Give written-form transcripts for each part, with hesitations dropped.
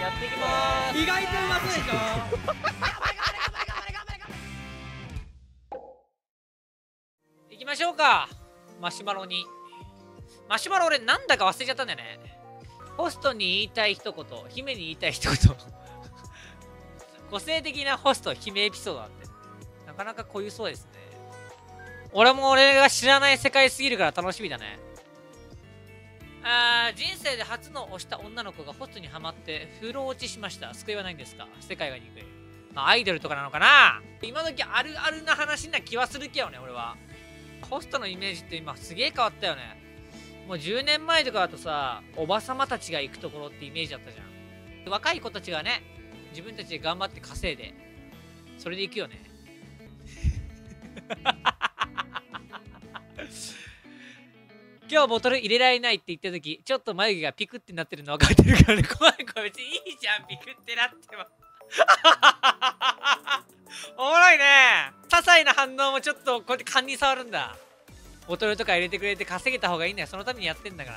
やっていきまーす。 意外とうまそうでしょ。 行きましょうか。マシュマロに。マシュマロ俺なんだか忘れちゃったんだよね。ホストに言いたい一言、姫に言いたい一言。個性的なホスト、姫エピソードだって。なかなか濃ゆそうですね。俺が知らない世界すぎるから楽しみだね。人生で初の推した女の子がホストにハマって風呂落ちしました。救いはないんですか？世界が憎い。まあアイドルとかなのかな。今時あるあるな話な気はするけどね、俺は。ホストのイメージって今すげえ変わったよね。もう10年前とかだとさ、おばさまたちが行くところってイメージだったじゃん。若い子たちがね、自分たちで頑張って稼いで、それで行くよね。今日ボトル入れられないって言った時、ちょっと眉毛がピクってなってるの分かってるからね。怖い怖い。別にいいじゃん、ピクってなっても。おもろいね。些細な反応もちょっとこうやって勘に触るんだ。ボトルとか入れてくれて稼げた方がいいんだよ。そのためにやってんだから。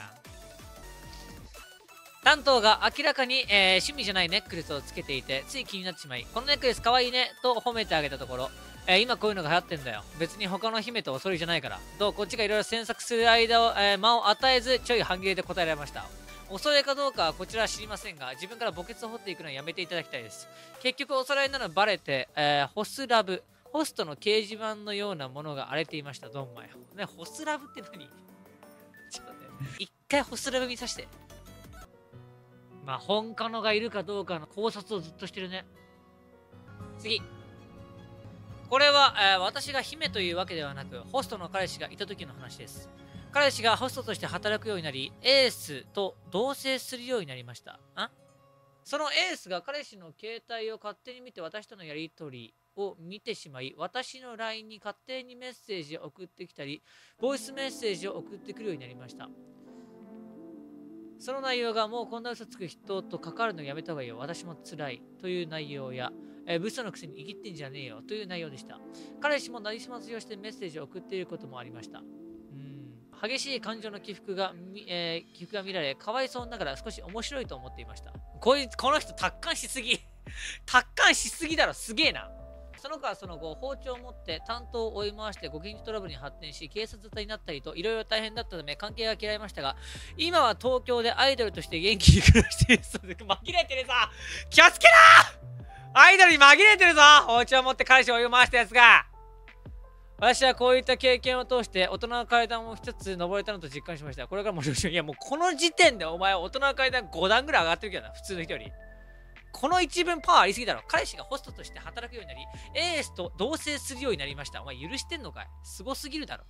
担当が明らかに、趣味じゃないネックレスをつけていて、つい気になってしまい、このネックレスかわいいねと褒めてあげたところ、今こういうのが流行ってんだよ。別に他の姫とおそろいじゃないから。と、こっちがいろいろ詮索する間を、間を与えず、ちょい半切れで答えられました。おそろいかどうかはこちらは知りませんが、自分から墓穴を掘っていくのはやめていただきたいです。結局おそろいなのバレて、ホスラブ、ホストの掲示板のようなものが荒れていました。どんまい。ね、ホスラブって何？ちょっとね、一回ホスラブ見さして。まあ、本家のがいるかどうかの考察をずっとしてるね。次。これは、私が姫というわけではなく、ホストの彼氏がいた時の話です。彼氏がホストとして働くようになり、エースと同棲するようになりました。そのエースが彼氏の携帯を勝手に見て私とのやりとりを見てしまい、私の LINE に勝手にメッセージを送ってきたり、ボイスメッセージを送ってくるようになりました。その内容がもうこんな嘘つく人と関わるのやめた方がいいよ。私も辛いという内容や、ブスのくせに生きってんじゃねえよという内容でした。彼氏もなりすましをしてメッセージを送っていることもありました。激しい感情の起伏が見られ、かわいそうながら少し面白いと思っていました。この人達観しすぎ。達観しすぎだろ、すげえな。その子はその後、包丁を持って担当を追い回してご近所トラブルに発展し、警察沙汰になったりといろいろ大変だったため関係が嫌いましたが、今は東京でアイドルとして元気に暮らしているそうで、紛れてるぞ。気をつけな。アイドルに紛れてるぞ。包丁を持って彼氏を追い回したやつが。私はこういった経験を通して大人の階段を一つ登れたのと実感しました。これからも少々、いやもうこの時点でお前は大人の階段5段ぐらい上がってるけどな、普通の人より。この一文パワーありすぎだろ。彼氏がホストとして働くようになり、エースと同棲するようになりました。お前許してんのかい？すごすぎるだろ。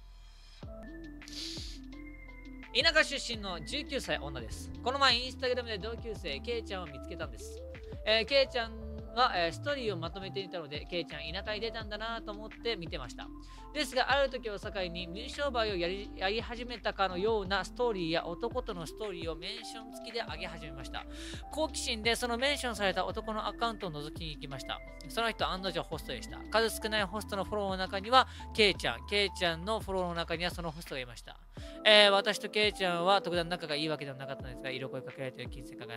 田舎出身の19歳女です。この前インスタグラムで同級生、ケイちゃんを見つけたんです。ケイちゃんが、ストーリーをまとめていたので、ケイちゃん田舎に出たんだなと思って見てました。ですが、ある時を境に水商売をやり始めたかのようなストーリーや男とのストーリーをメンション付きで上げ始めました。好奇心でそのメンションされた男のアカウントを覗きに行きました。その人案の定ホストでした。数少ないホストのフォローの中にはケイちゃんのフォローの中にはそのホストがいました。私とケイちゃんは特段仲がいいわけではなかったのですが、色声かけられている金銭が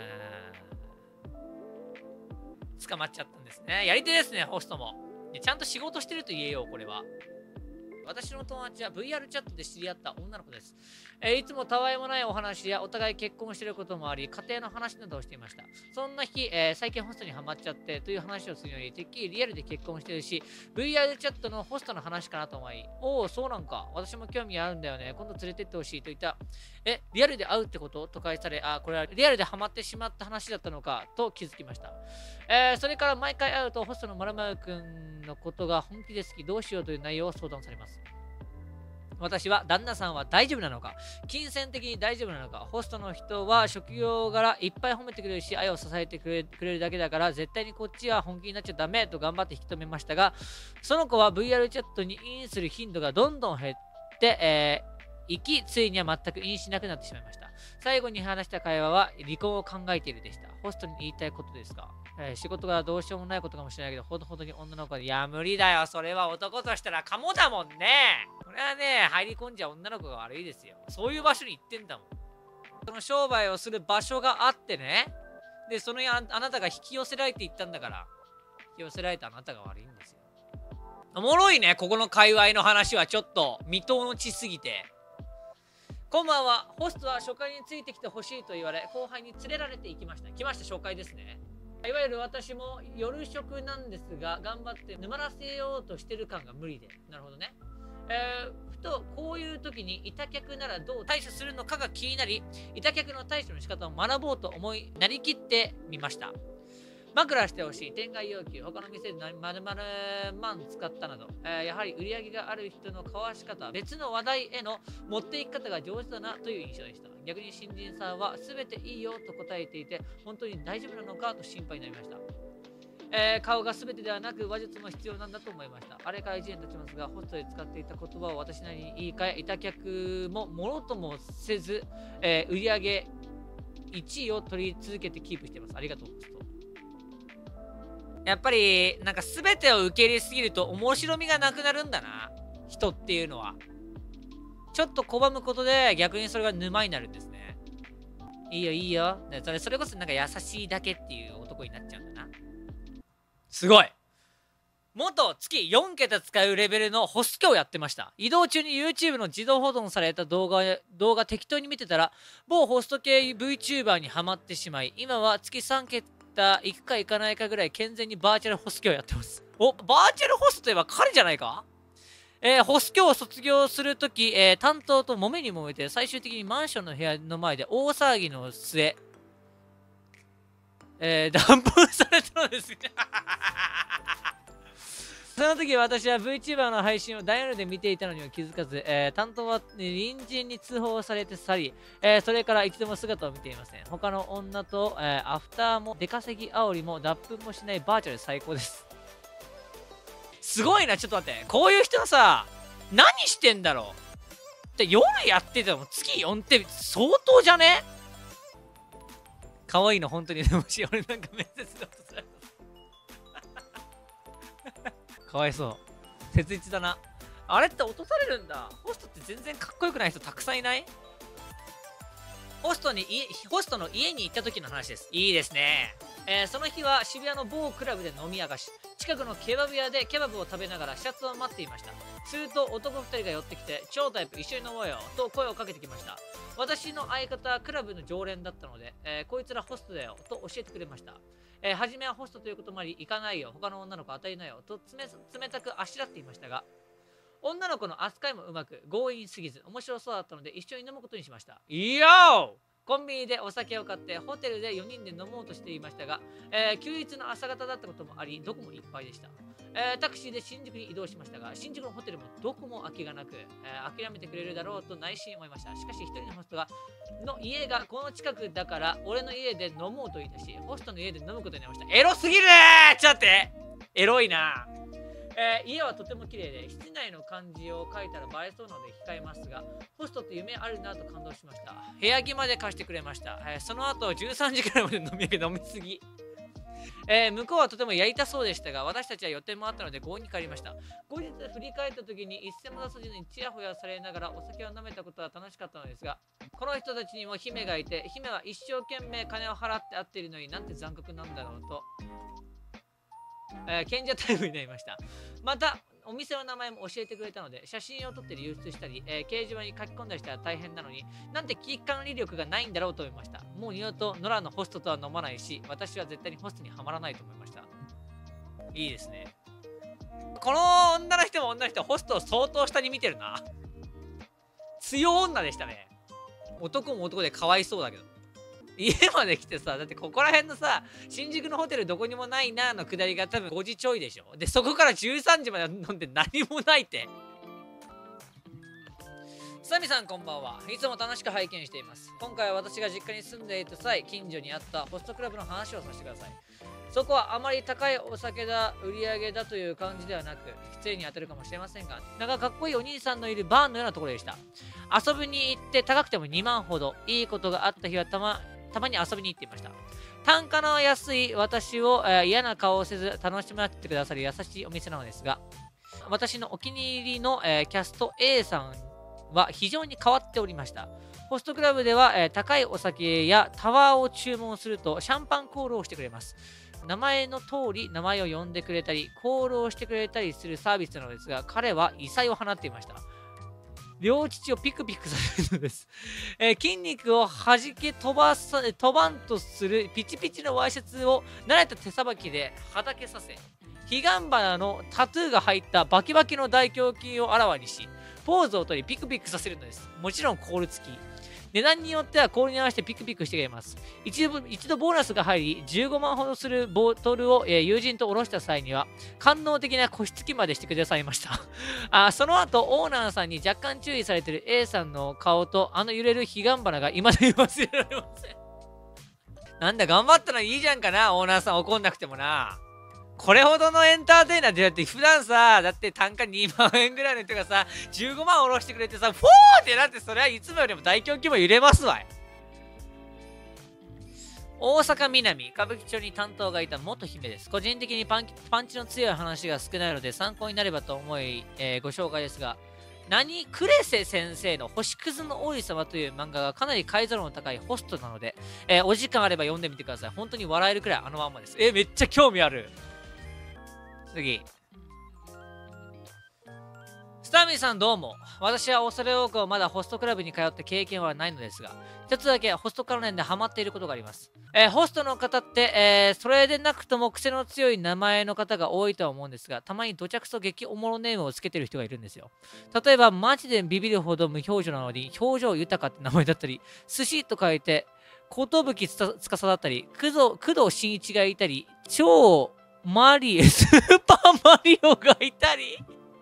捕まっちゃったんですね。やり手ですね、ホストも。ちゃんと仕事してると言えよう、これは。私の友達は VR チャットで知り合った女の子です。いつもたわいもないお話やお互い結婚していることもあり、家庭の話などをしていました。そんな日、最近ホストにハマっちゃってという話をするより、てっきりリアルで結婚してるし、VR チャットのホストの話かなと思い、おお、そうなんか。私も興味あるんだよね。今度連れてってほしいと言った。リアルで会うってことと返され、これはリアルでハマってしまった話だったのかと気づきました。それから毎回会うとホストの〇〇くんのことが本気で好き、どうしようという内容を相談されます。私は旦那さんは大丈夫なのか、金銭的に大丈夫なのか、ホストの人は職業柄いっぱい褒めてくれるし、愛を支えてくれるだけだから、絶対にこっちは本気になっちゃダメと頑張って引き止めましたが、その子は VR チャットにインする頻度がどんどん減って、ついには全くインしなくなってしまいました。最後に話した会話は離婚を考えているでした。ホストに言いたいことですか？仕事がどうしようもないことかもしれないけど、ほどに女の子で、いや、無理だよ。それは男としたらカモだもんね。これはね、入り込んじゃ女の子が悪いですよ。そういう場所に行ってんだもん。その商売をする場所があってね、 で、そのあなたが引き寄せられていったんだから、引き寄せられたあなたが悪いんですよ。おもろいね、ここの界隈の話はちょっと未踏の地すぎて。こんばんは。ホストは初回についてきてほしいと言われ、後輩に連れられていきました。来ました、初回ですね。いわゆる私も夜食なんですが、頑張って沼らせようとしてる感が無理で。なるほどね。ふとこういう時にいた客ならどう対処するのかが気になり、いた客の対処の仕方を学ぼうと思い、なりきってみました。枕してほしい、天外要求、他の店で〇〇万使ったなど、やはり売り上げがある人の交わし方、別の話題への持っていき方が上手だなという印象でした。逆に新人さんは全ていいよと答えていて、本当に大丈夫なのかと心配になりました。顔が全てではなく話術も必要なんだと思いました。あれから1年経ちますが、ホストで使っていた言葉を私なりに言い換え、いた客もものともせず、売り上げ1位を取り続けてキープしています。ありがとう。やっぱりなんか全てを受け入れすぎると面白みがなくなるんだな、人っていうのは。ちょっと拒むことで逆にそれが沼になるんですね。いいよいいよ。それこそなんか優しいだけっていう男になっちゃうんだな。すごい。元月4桁使うレベルのホストをやってました。移動中に YouTube の自動保存された動画適当に見てたら、某ホスト系 VTuber にハマってしまい、今は月3桁行くか行かないかぐらい健全にバーチャルホストをやってます。お、バーチャルホストといえば彼じゃないか。ホストを卒業するとき、担当と揉めに揉めて、最終的にマンションの部屋の前で大騒ぎの末、断粉されたのです。その時私は VTuber の配信を大音で見ていたのには気づかず、担当は隣人に通報されて去り、それから一度も姿を見ていません。他の女と、アフターも出稼ぎ煽りも脱粉もしないバーチャル最高です。すごいな、ちょっと待って。こういう人さ、何してんだろう。で、夜やってても月4って相当じゃね？可愛いの本当にでもし、俺なんか面接だとさ。かわいそう。切実だな。あれって落とされるんだ。ホストって全然かっこよくない人たくさんいない？ホストの家に行った時の話です。いいですね。その日は渋谷の某クラブで飲み明かし、近くのケバブ屋でケバブを食べながら視察を待っていました。すると男2人が寄ってきて、超タイプ一緒に飲もうよと声をかけてきました。私の相方はクラブの常連だったので、こいつらホストだよと教えてくれました。初めはホストということもあり、行かないよ、他の女の子当たりなよと冷たくあしらっていましたが、女の子の扱いもうまく、強引すぎず、面白そうだったので一緒に飲むことにしました。いやー！コンビニでお酒を買ってホテルで4人で飲もうとしていましたが、休日の朝方だったこともあり、どこもいっぱいでした。タクシーで新宿に移動しましたが、新宿のホテルもどこも空きがなく、諦めてくれるだろうと内心思いました。しかし一人のホストの家がこの近くだから俺の家で飲もうと言い出し、ホストの家で飲むことになりました。エロすぎるー！ちょっと待って、エロいな。家はとても綺麗で、室内の漢字を書いたら映えそうなので控えますが、ホストって夢あるなと感動しました。部屋着まで貸してくれました。その後13時くらいまで飲みすぎ。向こうはとてもやりたそうでしたが、私たちは予定もあったので強引に帰りました。後日振り返った時に一銭も出さずにチヤホヤされながらお酒を飲めたことは楽しかったのですが、この人たちにも姫がいて、姫は一生懸命金を払って会っているのになんて残酷なんだろうと、賢者タイムになりました。またお店の名前も教えてくれたので、写真を撮って流出したり、掲示板に書き込んだりしたら大変なのに、なんて危機管理力がないんだろうと思いました。もう二度と野良のホストとは飲まないし、私は絶対にホストにはまらないと思いました。いいですね。この女の人も女の人はホストを相当下に見てるな。強女でしたね。男も男でかわいそうだけど。家まで来てさ、だってここら辺のさ、新宿のホテルどこにもないなの下りが多分5時ちょいでしょ。で、そこから13時まで飲んで何もないって。サミさんこんばんは。いつも楽しく拝見しています。今回は私が実家に住んでいた際、近所にあったホストクラブの話をさせてください。そこはあまり高いお酒だ、売り上げだという感じではなく、失礼に当たるかもしれませんが、なんかかっこいいお兄さんのいるバーのようなところでした。遊びに行って高くても2万ほど、いいことがあった日はたまに遊びに行っていました。単価の安い私を、嫌な顔をせず楽しませてくださる優しいお店なのですが、私のお気に入りの、キャスト A さんは非常に変わっておりました。 ホストクラブでは、高いお酒やタワーを注文するとシャンパンコールをしてくれます。名前の通り名前を呼んでくれたり、コールをしてくれたりするサービスなのですが、彼は異彩を放っていました。両乳をピクピクさせるのです。筋肉を弾け飛ばんとするピチピチのワイシャツを慣れた手さばきではだけさせ、彼岸花のタトゥーが入ったバキバキの大胸筋をあらわにし、ポーズを取りピクピクさせるのです。もちろんコール付き。値段によってはコールに合わせてピクピクしてくれます。一度ボーナスが入り、15万ほどするボトルを、友人と下ろした際には、官能的な個室付きまでしてくださいましたその後、オーナーさんに若干注意されている A さんの顔と、あの揺れる彼岸花が未だに忘れられません。なんだ、頑張ったのいいじゃんかな、オーナーさん怒んなくてもな。これほどのエンターテイナーってだって普段さ、だって単価2万円ぐらいの人がさ、15万下ろしてくれてさ、フォーってなって、それはいつもよりも大胸筋も揺れますわい。大阪南歌舞伎町に担当がいた元姫です。個人的にパンチの強い話が少ないので参考になればと思い、ご紹介ですが、クレセ先生の星屑の王子様という漫画がかなり解像度の高いホストなので、お時間あれば読んでみてください。本当に笑えるくらいあのまんまです。めっちゃ興味ある。次。スタミさんどうも。私は恐れ多くまだホストクラブに通って経験はないのですが、一つだけホスト関連でハマっていることがあります。ホストの方って、それでなくとも癖の強い名前の方が多いとは思うんですが、たまにどちゃくそ激おもろネームをつけてる人がいるんですよ。例えば、マジでビビるほど無表情なのに、表情豊かって名前だったり、寿司と書いて、寿司だったり、工藤新一がいたり、スーパーマリオがいたり、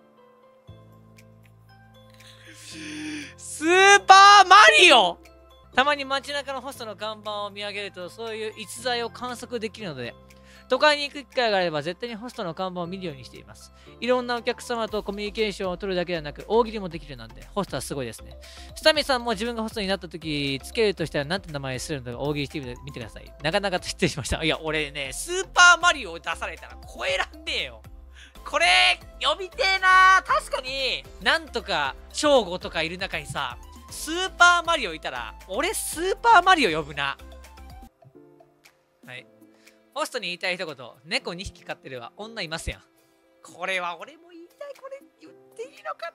スーパーマリオたまに街中のホストの看板を見上げると、そういう逸材を観測できるので、都会に行く機会があれば絶対にホストの看板を見るようにしています。いろんなお客様とコミュニケーションを取るだけではなく、大喜利もできるなんて、ホストはすごいですね。スタミさんも自分がホストになった時、つけるとしたら何て名前するのか大喜利してみてください。なかなかと失礼しました。いや、俺ね、スーパーマリオを出されたら超えらんねえよ。これ、呼びてえな。確かに、なんとか、正吾とかいる中にさ、スーパーマリオいたら、俺スーパーマリオ呼ぶな。はい。ホストに言いたい一言、猫2匹飼ってるわ。女いますやん。これは俺も言いたい。これ言っていいのか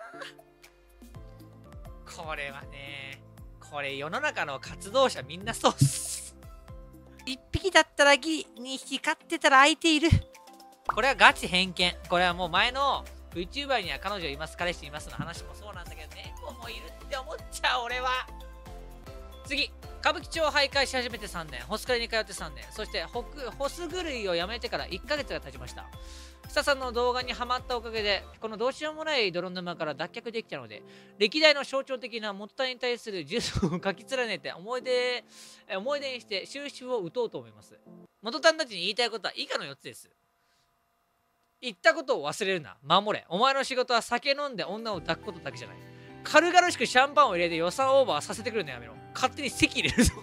な。これはね、これ世の中の活動者みんなそうっす。1匹だったらギリ、2匹飼ってたら相手いる。これはガチ偏見。これはもう前の VTuber には彼女います、彼氏いますの話もそうなんだけど、猫もいるって思っちゃう、俺は。次。歌舞伎町を徘徊し始めて3年、ホスカリに通って3年、そしてホス狂いをやめてから1ヶ月が経ちました。スタさんの動画にハマったおかげで、このどうしようもない泥沼から脱却できたので、歴代の象徴的なもったいに対する呪詛を書き連ねて思い出にして収集を打とうと思います。元旦たちに言いたいことは以下の4つです。言ったことを忘れるな。守れ。お前の仕事は酒飲んで女を抱くことだけじゃない。軽々しくシャンパンを入れて予算オーバーさせてくるのやめろ。勝手に席入れるぞ。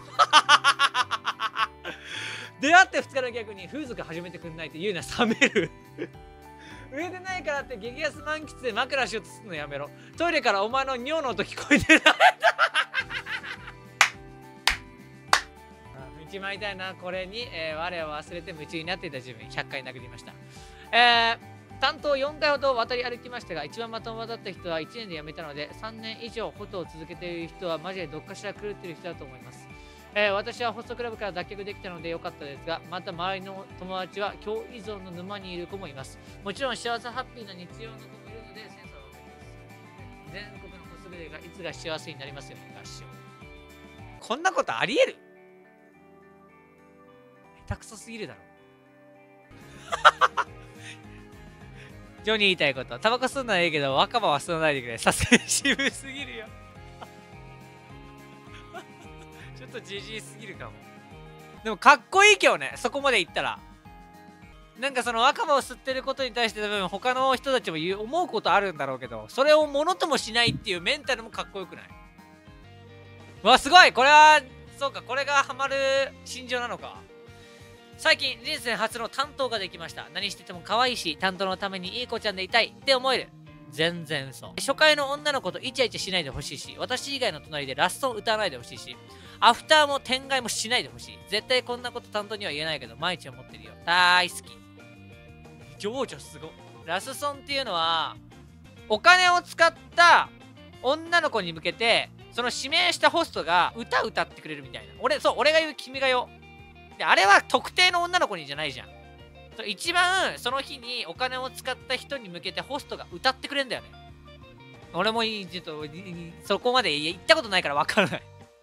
出会って2日の逆に風俗始めてくんないって言うのは冷める。売れてないからって激安満喫で枕しようとするのやめろ。トイレからお前の尿の音聞こえてない。1枚たいな。これに、我を忘れて夢中になっていた自分100回殴りました。担当4回ほど渡り歩きましたが、一番まともだった人は1年で辞めたので、3年以上ホトを続けている人はマジでどっかしら狂っている人だと思います。私はホストクラブから脱却できたので良かったですが、また周りの友達は強依存の沼にいる子もいます。もちろん幸せハッピーな日常の子もいるので、センサーを受けます。全国のホストクラブがいつが幸せになりますように、合唱。こんなことあり得る？下手くそすぎるだろ。ジョニー言いたいこと。タバコ吸うのはいいけど、若葉は吸わないでくれ。さすがに渋すぎるよ。ちょっとジジイすぎるかも。でもかっこいいけどね、そこまで言ったら。なんかその若葉を吸ってることに対して多分他の人たちも思うことあるんだろうけど、それをものともしないっていうメンタルもかっこよくない？うわ、すごい！これは、そうか、これがハマる心情なのか。最近人生初の担当ができました。何してても可愛いし、担当のためにいい子ちゃんでいたいって思える。 全然嘘。初回の女の子とイチャイチャしないでほしいし、私以外の隣でラストを歌わないでほしいし、アフターも天外もしないでほしい。絶対こんなこと担当には言えないけど、毎日思ってるよ。大好き。情緒すご。ラスソンっていうのは、お金を使った女の子に向けて、その指名したホストが歌ってくれるみたいな。俺が言う君がよ。で、あれは特定の女の子にじゃないじゃん。一番その日にお金を使った人に向けてホストが歌ってくれるんだよね。俺もちょっとそこまで行ったことないから分からない。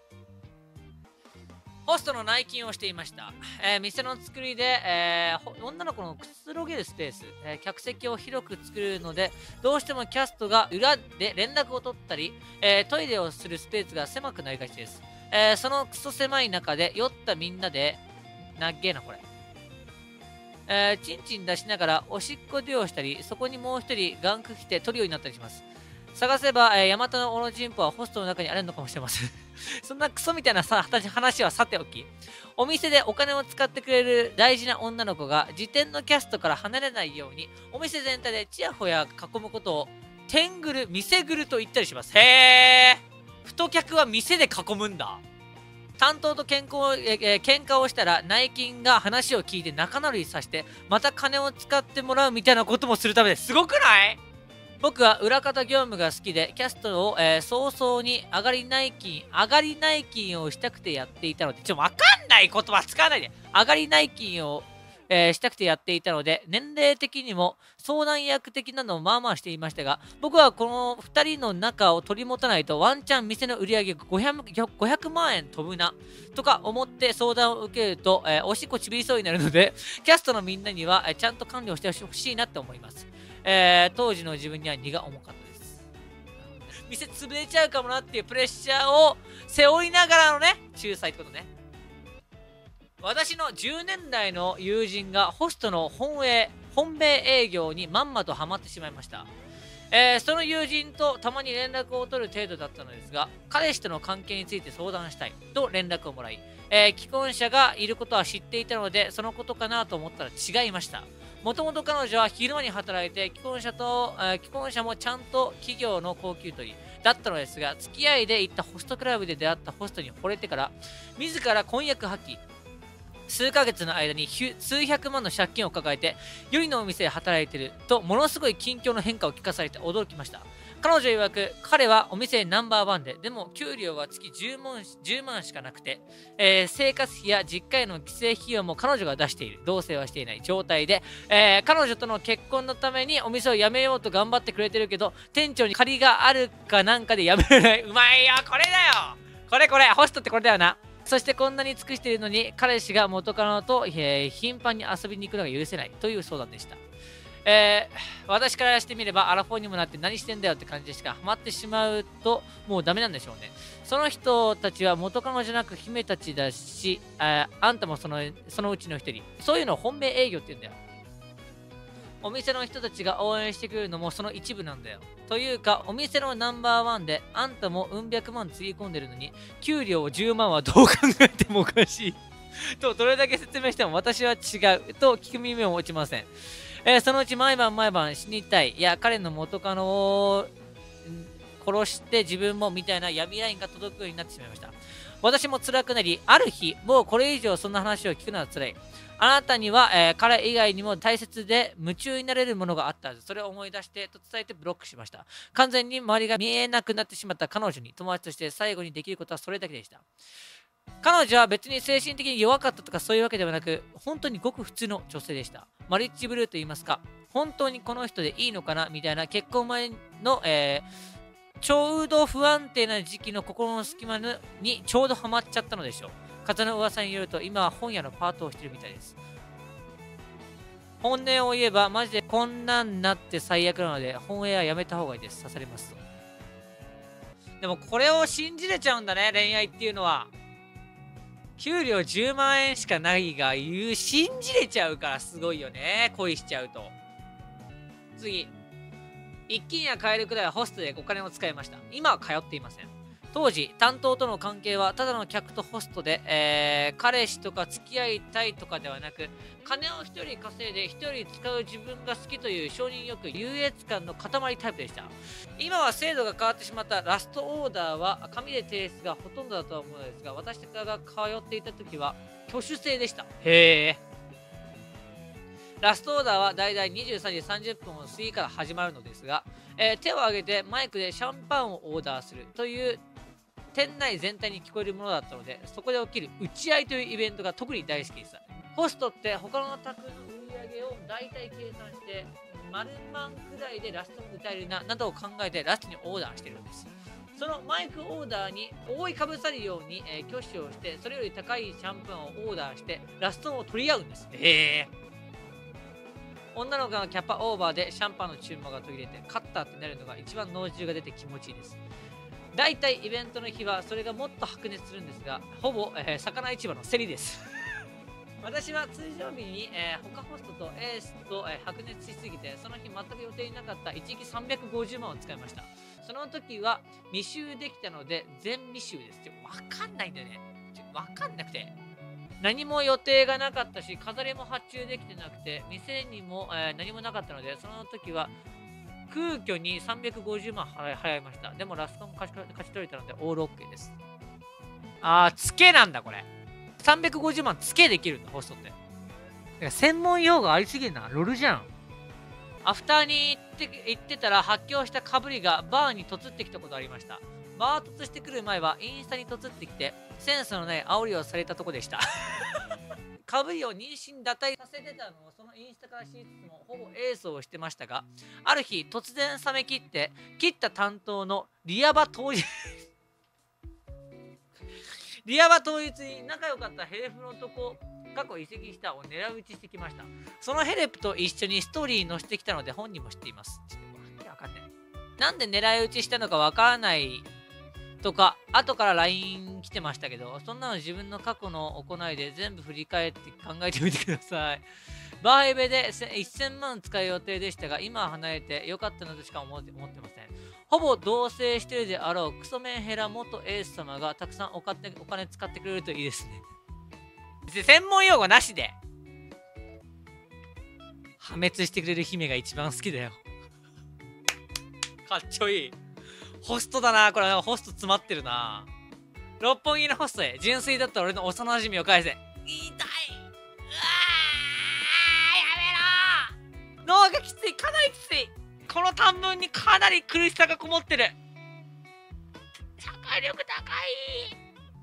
ホストの内勤をしていました。店の作りで、女の子のくつろげるスペース、客席を広く作るので、どうしてもキャストが裏で連絡を取ったり、トイレをするスペースが狭くなりがちです。そのクソ狭い中で酔ったみんなで、なっげえなこれ。チンチン出しながらおしっこデュオしたり、そこにもう一人ガンク来てトリオになったりします。探せば、ヤマタのオロチンポはホストの中にあるのかもしれません。そんなクソみたいな話はさておき、お店でお金を使ってくれる大事な女の子が辞典のキャストから離れないように、お店全体でチヤホヤ囲むことを、店ぐる、店ぐると言ったりします。へー。太客は店で囲むんだ。担当と喧嘩をしたら内勤が話を聞いて仲直りさせてまた金を使ってもらうみたいなこともするためです。すごくない？僕は裏方業務が好きでキャストを、早々に上がり内勤をしたくてやっていたので、わかんない言葉使わないで。上がり内勤をしたくてやっていたので、年齢的にも相談役的なのをまあまあしていましたが、僕はこの2人の仲を取り持たないとワンチャン店の売り上げが500万円飛ぶなとか思って相談を受けると、おしっこちびりそうになるので、キャストのみんなには、ちゃんと管理をしてほしいなって思います。当時の自分には荷が重かったです。店潰れちゃうかもなっていうプレッシャーを背負いながらのね、仲裁ってことね。私の10年来の友人がホストの本米営業にまんまとハマってしまいました。その友人とたまに連絡を取る程度だったのですが、彼氏との関係について相談したいと連絡をもらい、既婚者がいることは知っていたので、そのことかなと思ったら違いました。もともと彼女は昼間に働いて、既婚者もちゃんと企業の高級取りだったのですが、付き合いで行ったホストクラブで出会ったホストに惚れてから、自ら婚約破棄。数ヶ月の間に数百万の借金を抱えて、夜のお店で働いてると、ものすごい近況の変化を聞かされて驚きました。彼女曰く、彼はお店ナンバーワンで、でも給料は月10万しかなくて、生活費や実家への帰省費用も彼女が出している。同棲はしていない状態で、彼女との結婚のためにお店を辞めようと頑張ってくれてるけど、店長に借りがあるかなんかで辞められない。うまいよ、これだよ。これ、ホストってこれだよな。そしてこんなに尽くしているのに、彼氏が元カノと、頻繁に遊びに行くのが許せないという相談でした。私からしてみればアラフォーにもなって何してんだよって感じでしかハマってしまうともうダメなんでしょうね。その人たちは元カノじゃなく姫たちだし、あんたもそのうちの一人。そういうのを本命営業って言うんだよ。お店の人たちが応援してくれるのもその一部なんだよ。というか、お店のナンバーワンで、あんたもうん百万つぎ込んでるのに、給料10万はどう考えてもおかしい。と、どれだけ説明しても私は違う。と、聞く耳も落ちません。そのうち毎晩死にたい。いや、彼の元カノを殺して自分もみたいな闇ラインが届くようになってしまいました。私も辛くなり、ある日、もうこれ以上そんな話を聞くのは辛い。あなたには、彼以外にも大切で夢中になれるものがあったはず。それを思い出してと伝えてブロックしました。完全に周りが見えなくなってしまった彼女に友達として最後にできることはそれだけでした。彼女は別に精神的に弱かったとかそういうわけではなく、本当にごく普通の女性でした。マリッジブルーと言いますか、本当にこの人でいいのかなみたいな結婚前の、ちょうど不安定な時期の心の隙間にちょうどハマっちゃったのでしょう。風の噂によると今は本屋のパートをしてるみたいです。本音を言えばマジでこんなんなって最悪なので本屋はやめた方がいいです。刺されますと。でもこれを信じれちゃうんだね、恋愛っていうのは。給料10万円しかないが信じれちゃうからすごいよね、恋しちゃうと。次、一軒家買えるくらいはホストでお金を使いました。今は通っていません。 当時、担当との関係はただの客とホストで、彼氏とか付き合いたいとかではなく、金を一人稼いで一人使う自分が好きという承認欲、優越感の塊タイプでした。今は制度が変わってしまったラストオーダーは紙で提出がほとんどだとは思うのですが、私が通っていた時は挙手制でした。へー。ラストオーダーはだいたい23時30分を過ぎから始まるのですが、手を挙げてマイクでシャンパンをオーダーするという店内全体に聞こえるものだったので、そこで起きる打ち合いというイベントが特に大好きでした。ホストって他の宅の売り上げを大体計算して、丸万くらいでラストに歌えるなどを考えてラストにオーダーしてるんです。そのマイクオーダーに覆いかぶさるように、挙手をして、それより高いシャンパンをオーダーしてラストを取り合うんです。女の子がキャパオーバーでシャンパンの注文が途切れて勝ったってなるのが一番脳汁が出て気持ちいいです。だいたいイベントの日はそれがもっと白熱するんですが、ほぼ、魚市場の競りです。私は通常日に、他ホストとエースと、白熱しすぎて、その日全く予定になかった1日350万を使いました。その時は未収できたので全未収です。わかんないんだよね。わかんなくて。何も予定がなかったし、飾りも発注できてなくて、店にも、何もなかったので、その時は空虚に350万払いました。でもラストも勝ち取れたのでオールオッケーです。ツケなんだこれ。350万ツケできるんだ、ホストって。専門用語ありすぎるな。ロルじゃん。アフターに行ってたら発狂したかぶりがバーに突ってきたことありました。バー突してくる前はインスタに突ってきて、センスのない煽りをされたとこでした。かぶりを妊娠堕胎させてたのをそのインスタから知りつつもほぼエースをしてましたが、ある日突然冷め切って切った担当のリアバ当日リアバ当日に仲良かったヘレプの男過去移籍したを狙い撃ちしてきました。そのヘレプと一緒にストーリーに載せてきたので本人も知っています。ちょっとわけわかんない。なんで狙い撃ちしたのかわからないとか後から LINE 来てましたけど、そんなの自分の過去の行いで全部振り返って考えてみてください。バーエベで1000万使う予定でしたが、今は離れてよかったなとしか思ってません。ほぼ同棲してるであろうクソメンヘラ元エース様がたくさんお金使ってくれるといいですね。別に専門用語なしで破滅してくれる姫が一番好きだよ。かっちょいい。ホストだな。これホスト詰まってるな。六本木のホストへ。純粋だった俺の幼馴染を返せ。痛い。やめろ。脳がきつい。かなりきつい。この短文にかなり苦しさがこもってる。社会力高い。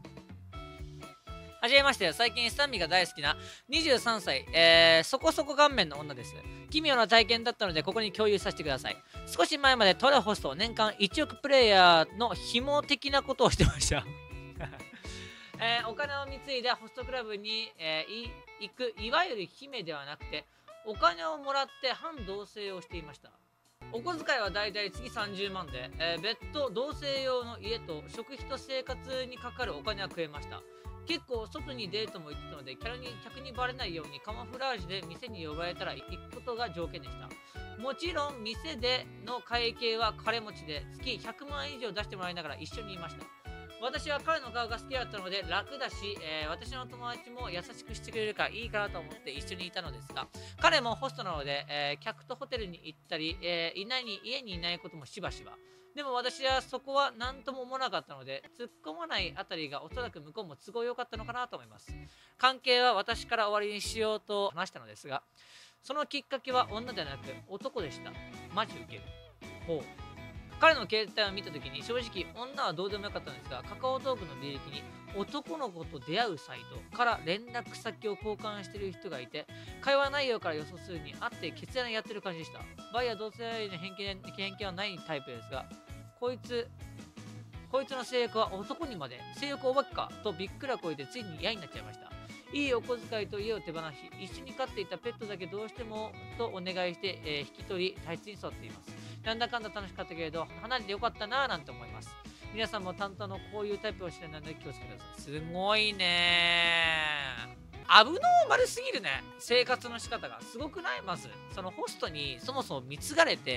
はじめまして。最近スタンミが大好きな23歳、そこそこ顔面の女です。奇妙な体験だったのでここに共有させてください。少し前までとあるホスト年間1億プレイヤーの紐的なことをしてました。お金を貢いでホストクラブに、行くいわゆる姫ではなくて、お金をもらって反同棲をしていました。お小遣いはだいたい月30万で、別途同棲用の家と食費と生活にかかるお金は食えました。結構外にデートも行ってたので、客にバレないようにカモフラージュで店に呼ばれたら行くことが条件でした。もちろん店での会計は金持ちで月100万以上出してもらいながら一緒にいました。私は彼の顔が好きだったので楽だし、私の友達も優しくしてくれるからいいかなと思って一緒にいたのですが、彼もホストなので、客とホテルに行ったり、家にいないこともしばしば。でも私はそこは何とも思わなかったので、突っ込まないあたりがおそらく向こうも都合良かったのかなと思います。関係は私から終わりにしようと話したのですが、そのきっかけは女ではなく男でした。マジウケる。ほう。彼の携帯を見たときに正直女はどうでもよかったんですが、カカオトークの履歴に男の子と出会うサイトから連絡先を交換している人がいて、会話内容から予想するに会って決断やってる感じでした。バイヤー同性愛への偏見はないタイプですが、こいつの性欲は男にまで性欲お化けかとびっくらこいてついに嫌になっちゃいました。いいお小遣いと家を手放し、一緒に飼っていたペットだけどうしてもとお願いして、引き取り大切に育っています。なんだかんだ楽しかったけれど離れてよかったなぁなんて思います。皆さんも担当のこういうタイプを知らないので気をつけてください。すごいねー。アブノーマルすぎるね。生活の仕方がすごくない。まずそのホストにそもそも貢がれて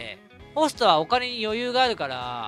ホストはお金に余裕があるから、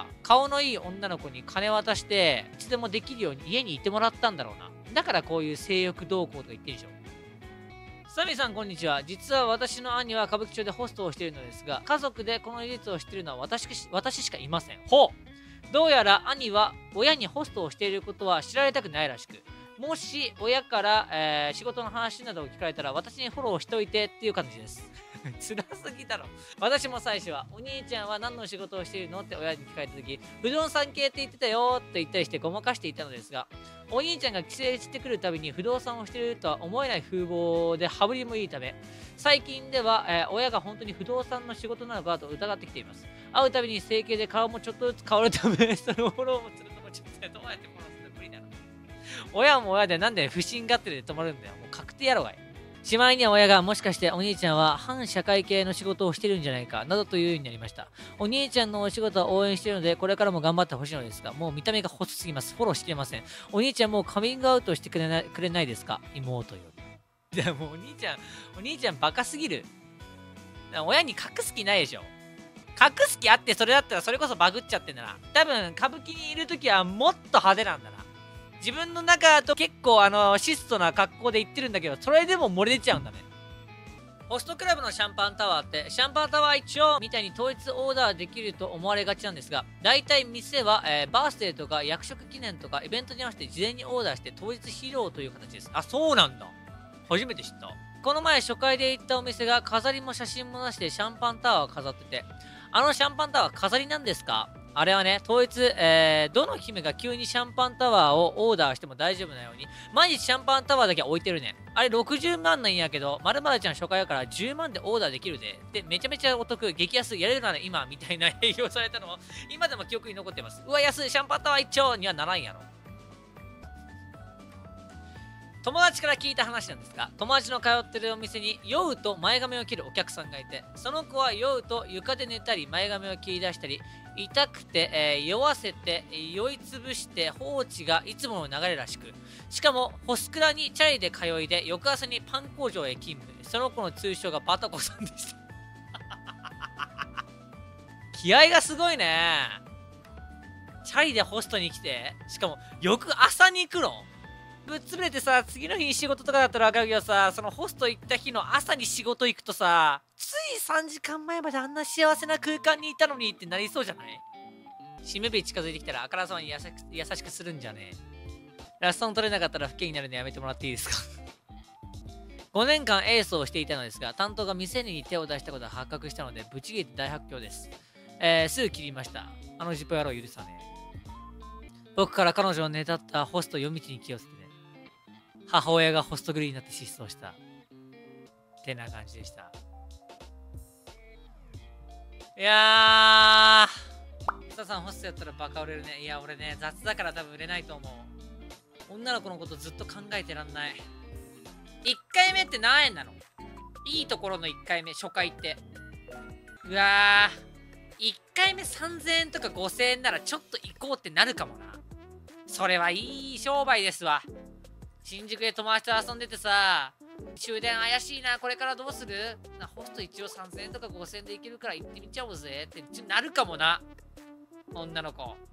顔のいい女の子に金渡して、いつでもできるように家にいてもらったんだろうな。だからこういう性欲動向とか言ってるでしょ。サミさんこんにちは。実は私の兄は歌舞伎町でホストをしているのですが、家族でこの事実を知っているのは私しかいません。ほう。どうやら兄は親にホストをしていることは知られたくないらしく、もし親から、仕事の話などを聞かれたら私にフォローしといてっていう感じです。辛すぎだろ。私も最初は、お兄ちゃんは何の仕事をしているのって親に聞かれた時、不動産系って言ってたよって言ったりしてごまかしていたのですが、お兄ちゃんが帰省してくるたびに不動産をしているとは思えない風貌で羽振りもいいため、最近では、親が本当に不動産の仕事なのかと疑ってきています。会うたびに整形で顔もちょっとずつ変わるため、そのフォローもするのもちょっとどうやってフォローするの無理だろ。親も親でなんで不審がってるで止まるんだよ。もう確定やろがい。しまいには親がもしかしてお兄ちゃんは反社会系の仕事をしてるんじゃないかなどというようになりました。お兄ちゃんのお仕事は応援しているのでこれからも頑張ってほしいのですが、もう見た目が細すぎます。フォローしていません。お兄ちゃんもうカミングアウトしてくれないですか、妹よ。いやもうお兄ちゃんバカすぎる。親に隠す気ないでしょ。隠す気あってそれだったらそれこそバグっちゃってんだな。多分歌舞伎にいるときはもっと派手なんだな。自分の中だと結構質素な格好で行ってるんだけど、それでも漏れ出ちゃうんだね。ホストクラブのシャンパンタワーって、シャンパンタワー一応みたいに統一オーダーできると思われがちなんですが、大体店は、バースデーとか役職記念とかイベントに合わせて事前にオーダーして当日披露という形です。あ、そうなんだ。初めて知った。この前初回で行ったお店が飾りも写真もなしでシャンパンタワーを飾ってて、あのシャンパンタワー飾りなんですか？あれはね、統一、どの姫が急にシャンパンタワーをオーダーしても大丈夫なように、毎日シャンパンタワーだけ置いてるね。あれ60万なんやけど、〇〇ちゃん初回だから10万でオーダーできるで。で、めちゃめちゃお得、激安、やれるなら今、みたいな営業されたのを、今でも記憶に残ってます。うわ、安い、シャンパンタワー一丁にはならんやろ。友達から聞いた話なんですが、友達の通ってるお店に酔うと前髪を切るお客さんがいて、その子は酔うと床で寝たり前髪を切り出したり、痛くて、酔わせて酔いつぶして放置がいつもの流れらしく、しかもホスクラにチャリで通いで翌朝にパン工場へ勤務。その子の通称がバタコさんでした。気合がすごいね。チャリでホストに来て、しかも翌朝に行くの？ぶっ潰れてさ、次の日に仕事とかだったらわかるけどさ、そのホスト行った日の朝に仕事行くとさ、つい3時間前まであんな幸せな空間にいたのにってなりそうじゃない？締め日近づいてきたらあからさまに優しくするんじゃねえ。ラストン取れなかったら不敬になるのやめてもらっていいですか？5年間エースをしていたのですが、担当が未成年に手を出したことが発覚したので、ブチ切れて大発狂です。すぐ切りました。あのジップ野郎許さねえ。僕から彼女をねだったホスト夜道に気をつけて、母親がホストグリーになって失踪した。ってな感じでした。いやー、スタさんホストやったらバカ売れるね。いや、俺ね、雑だから多分売れないと思う。女の子のことずっと考えてらんない。1回目って何円なの？いいところの1回目、初回って。うわー、1回目3000円とか5000円ならちょっと行こうってなるかもな。それはいい商売ですわ。新宿で友達と遊んでてさ、終電怪しいな、これからどうする？ホスト一応3000円とか5000円で行けるから行ってみちゃおうぜってなるかもな、女の子。